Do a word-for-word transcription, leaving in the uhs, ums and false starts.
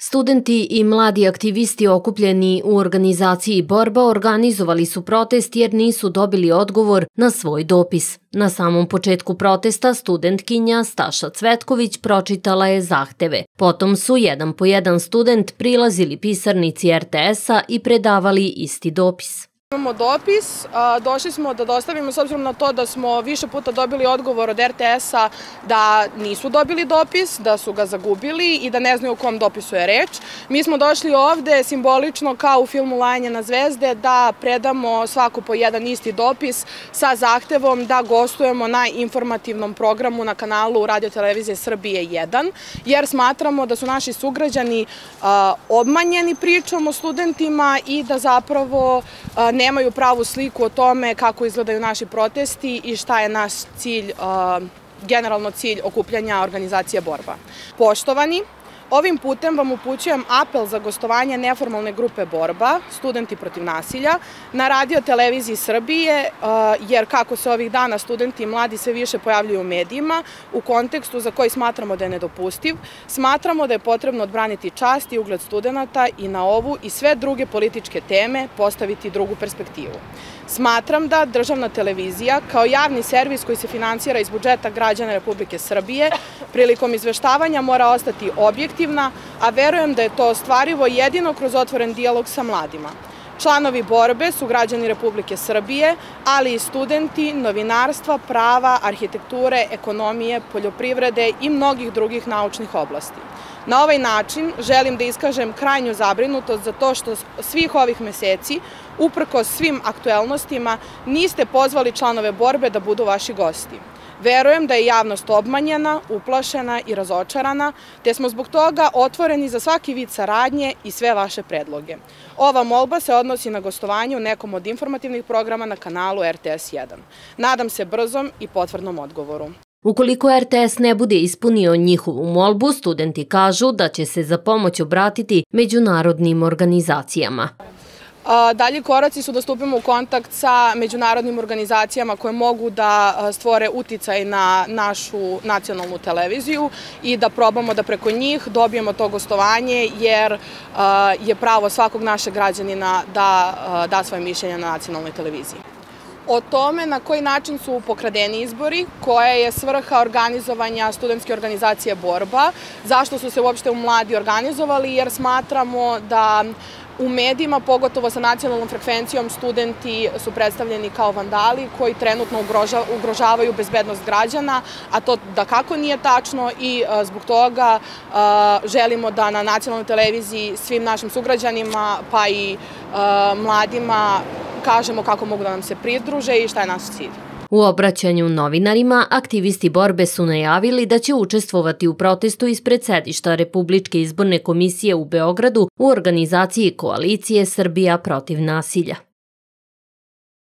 Studenti i mladi aktivisti okupljeni u organizaciji Borba organizovali su protest jer nisu dobili odgovor na svoj dopis. Na samom početku protesta studentkinja Staša Cvetković pročitala je zahteve. Potom su jedan po jedan student prilazili pisarnici er te es-a i predavali isti dopis. Imamo dopis, došli smo da dostavimo s obzirom na to da smo više puta dobili odgovor od er te es-a da nisu dobili dopis, da su ga zagubili i da ne znaju o kom dopisu je reč. Mi smo došli ovde simbolično kao u filmu Lajanje na zvezde da predamo svako po jedan isti dopis sa zahtevom da gostujemo na informativnom programu na kanalu Radio televizije Srbije jedan, jer smatramo da su naši sugrađani obmanjeni pričom o studentima i da zapravo ne nemaju pravu sliku o tome kako izgledaju naši protesti i šta je naš cilj, generalno cilj okupljanja organizacije Borba. Poštovani, ovim putem vam upućujem apel za gostovanje neformalne grupe Borba, Studenti protiv nasilja, na Radio televiziji Srbije, jer kako se ovih dana studenti i mladi sve više pojavljuju u medijima, u kontekstu za koji smatramo da je nedopustiv, smatramo da je potrebno odbraniti čast i ugled studenata i na ovu i sve druge političke teme postaviti drugu perspektivu. Smatram da državna televizija, kao javni servis koji se finansira iz budžeta građana Republike Srbije, prilikom izveštavanja mora ostati objektivna, a verujem da je to ostvarivo jedino kroz otvoren dijalog sa mladima. Članovi Borbe su građani Republike Srbije, ali i studenti novinarstva, prava, arhitekture, ekonomije, poljoprivrede i mnogih drugih naučnih oblasti. Na ovaj način želim da iskažem krajnju zabrinutost za to što svih ovih meseci, uprkos svim aktuelnostima, niste pozvali članove Borbe da budu vaši gosti. Verujem da je javnost obmanjena, uplašena i razočarana, te smo zbog toga otvoreni za svaki vid saradnje i sve vaše predloge. Ova molba se odnosi na gostovanje u nekom od informativnih programa na kanalu er te es jedan. Nadam se brzom i potvrdnom odgovoru. Ukoliko er te es ne bude ispunio njihovu molbu, studenti kažu da će se za pomoć obratiti međunarodnim organizacijama. Dalji koraci su da stupimo u kontakt sa međunarodnim organizacijama koje mogu da stvore uticaj na našu nacionalnu televiziju i da probamo da preko njih dobijemo to gostovanje, jer je pravo svakog našeg građanina da da svoje mišljenje na nacionalnoj televiziji. O tome na koji način su pokradeni izbori, koja je svrha organizovanja studentske organizacije Borba, zašto su se uopšte u mladi organizovali, jer smatramo da u medijima, pogotovo sa nacionalnom frekvencijom, studenti su predstavljeni kao vandali koji trenutno ugrožavaju bezbednost građana, a to da kako nije tačno i zbog toga želimo da na nacionalnoj televiziji svim našim sugrađanima pa i mladima kažemo kako mogu da nam se pridruže i šta je naš cilj. U obraćanju novinarima, aktivisti Borbe su najavili da će učestvovati u protestu ispred sedišta Republičke izborne komisije u Beogradu u organizaciji Koalicije Srbija protiv nasilja.